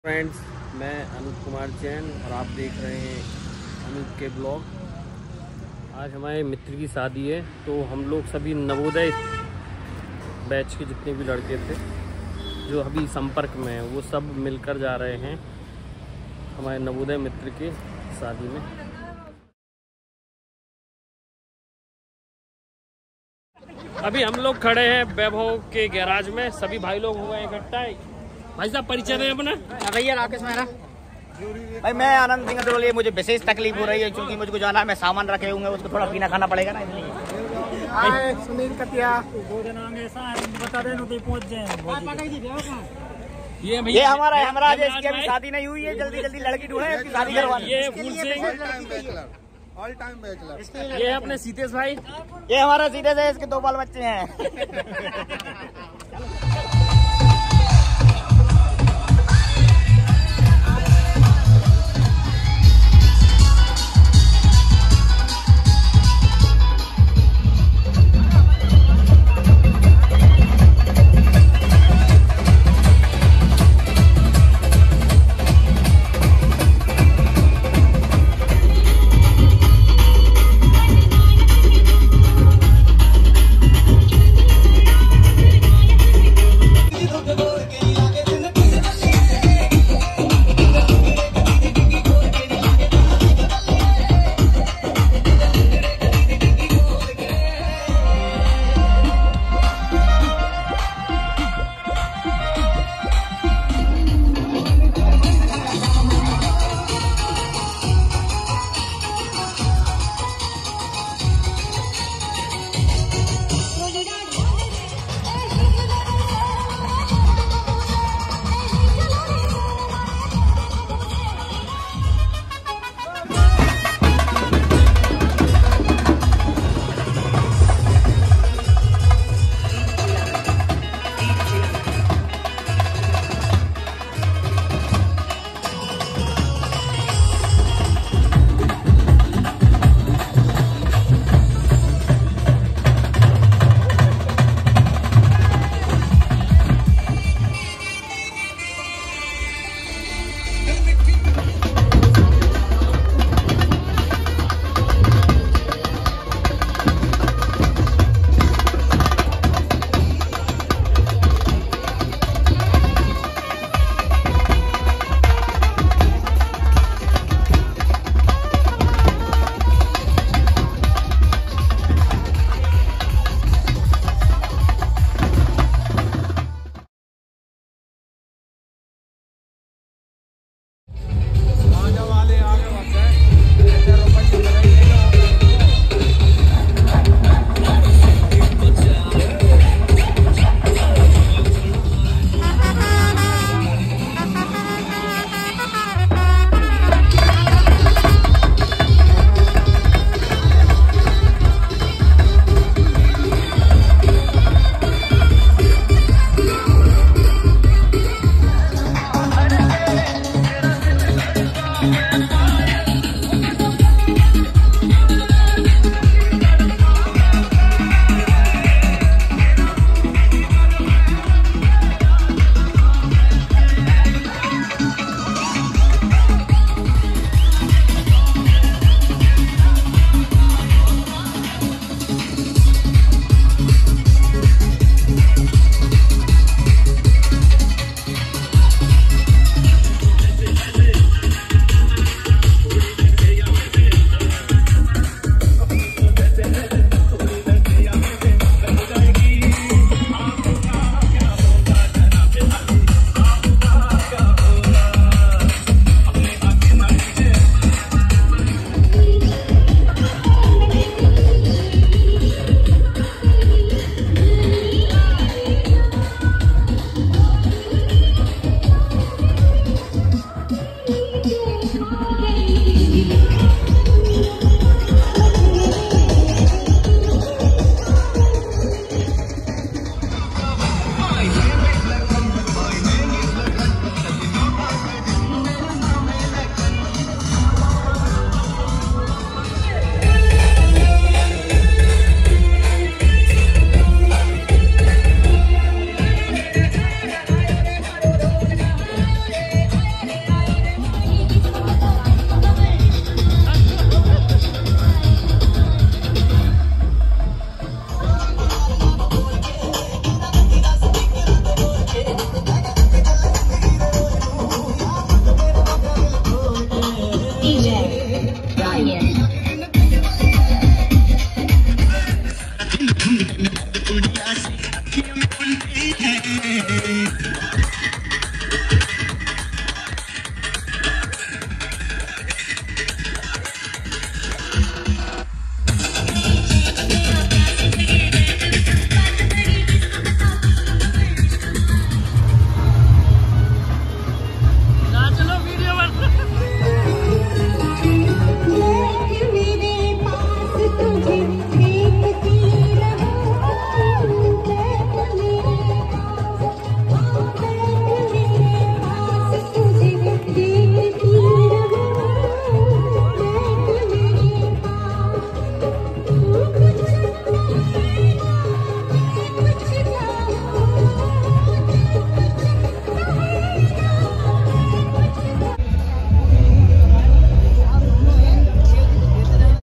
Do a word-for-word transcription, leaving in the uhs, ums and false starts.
Friends, मैं अनूप कुमार जैन और आप देख रहे हैं अनूप के ब्लॉग। आज हमारे मित्र की शादी है, तो हम लोग सभी नवोदय बैच के जितने भी लड़के थे जो अभी संपर्क में हैं, वो सब मिलकर जा रहे हैं हमारे नवोदय मित्र के शादी में। अभी हम लोग खड़े हैं वैभव के गैराज में, सभी भाई लोग हुए इकट्ठा। भाई साहब परिचय दें अपना। भैया राकेश मेहरा। भाई मैं आनंद सिंह अग्रवाल। मुझे विशेष तकलीफ हो रही है क्योंकि मुझको जाना है, मैं सामान रखे हुए उसको थोड़ा पीना खाना पड़ेगा ना, इसलिए। सुनील कतिया बता दें पहुँच जाए। ये ये हमारा हेमराज है, इसकी अभी शादी नहीं हुई है, जल्दी जल्दी लड़की ढूंढे, इसकी शादी करवानी। ये Phool Singh all time bachelor. ये अपने सीतेश भाई। ये हमारा सीधे से इसके दो बाल बच्चे हैं।